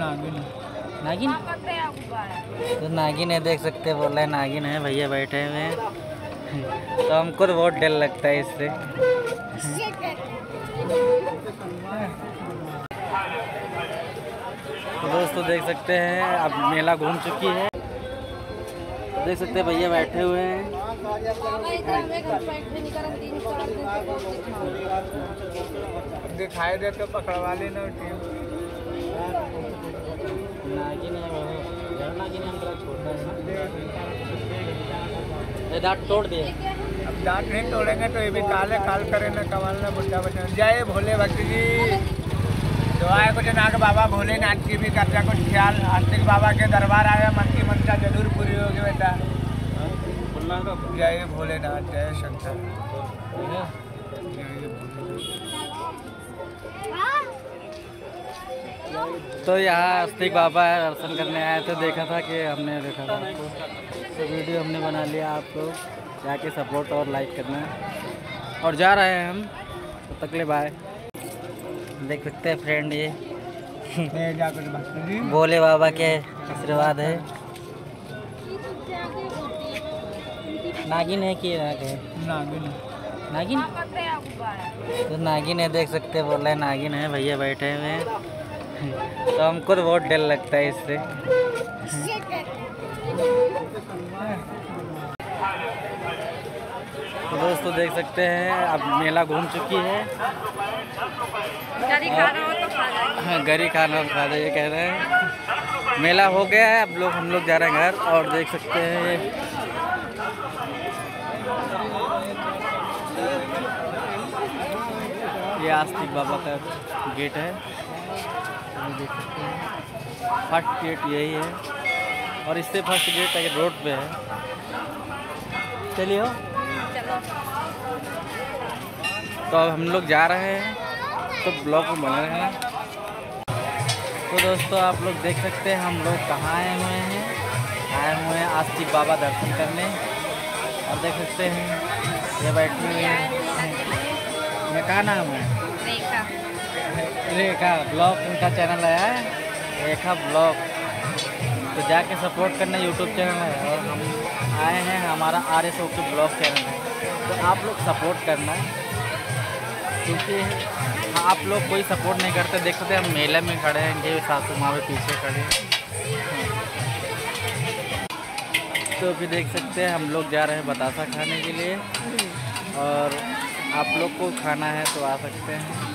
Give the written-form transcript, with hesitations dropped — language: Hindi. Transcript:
नागिन। नागिन तो नागिन है, देख सकते हैं, बोल रहे हैं नागिन है। भैया बैठे हुए हैं तो हमको तो बहुत डर लगता है इससे। तो दोस्तों देख सकते हैं अब मेला घूम चुकी है, देख सकते हैं भैया बैठे हुए हैं। दिखाई दे तो पकड़वा लेना टीम। नागिन है वो, नागिन है, छोटा है, दांत तोड़ दिए। अब दांत नहीं तोड़ेंगे तो ये भी काले काल करे न कमाल न बुढ़ा बच्चा। जय भोले भक्त जी, दुआए कुछ नाग बाबा भोलेनाथ की भी करता कुछ ख्याल। आस्तिक बाबा के दरबार आया, मन की मनसा जरूर पूरी होगी बेटा। जय भोलेनाथ, जय शंकर। तो यहाँ आस्तिक बाबा है, दर्शन करने आए थे, देखा था कि हमने देखा था आपको, तो वीडियो हमने बना लिया। आप लोग जाके सपोर्ट और लाइक करना, और जा रहे हैं हम, तो तक ले बाय। देख सकते हैं फ्रेंड, ये भोले बाबा के आशीर्वाद है। नागिन है कि नागिन। नागिन तो नागिन है, देख सकते हैं, बोल रहे हैं नागिन है। भैया बैठे हुए हैं तो हमको तो बहुत डर लगता है इससे। तो दोस्तों देख सकते हैं अब मेला घूम चुकी है। गरी खाना हो तो खा जाएंगे। हाँ, गरी खाना खा जाइए कह रहे हैं। मेला हो गया है, अब हम लोग जा रहे हैं घर। और देख सकते हैं ये आस्तिक बाबा का गेट है, देख सकते हैं। फर्स्ट गेट यही है, और इससे फर्स्ट गेट रोड पे है। चलिए तो अब हम लोग जा रहे हैं, तो ब्लॉग में बने रहें। तो दोस्तों आप लोग देख सकते हैं हम लोग कहाँ आए हुए हैं आस्तिक बाबा दर्शन करने। और देख सकते हैं ये बैठी हुई है, क्या नाम है? रेखा ब्लॉग, उनका चैनल है रेखा ब्लॉग, तो जाके सपोर्ट करना, यूट्यूब चैनल है। और हम आए हैं, हमारा RSO के ब्लॉग चैनल है, तो आप लोग सपोर्ट करना, क्योंकि आप लोग कोई सपोर्ट नहीं करते। देख सकते हम मेले में खड़े हैं, इनके सासू माँ भी पीछे खड़े हैं। तो भी देख सकते हैं हम लोग जा रहे हैं बतासा खाने के लिए, और आप लोग को खाना है तो आ सकते हैं।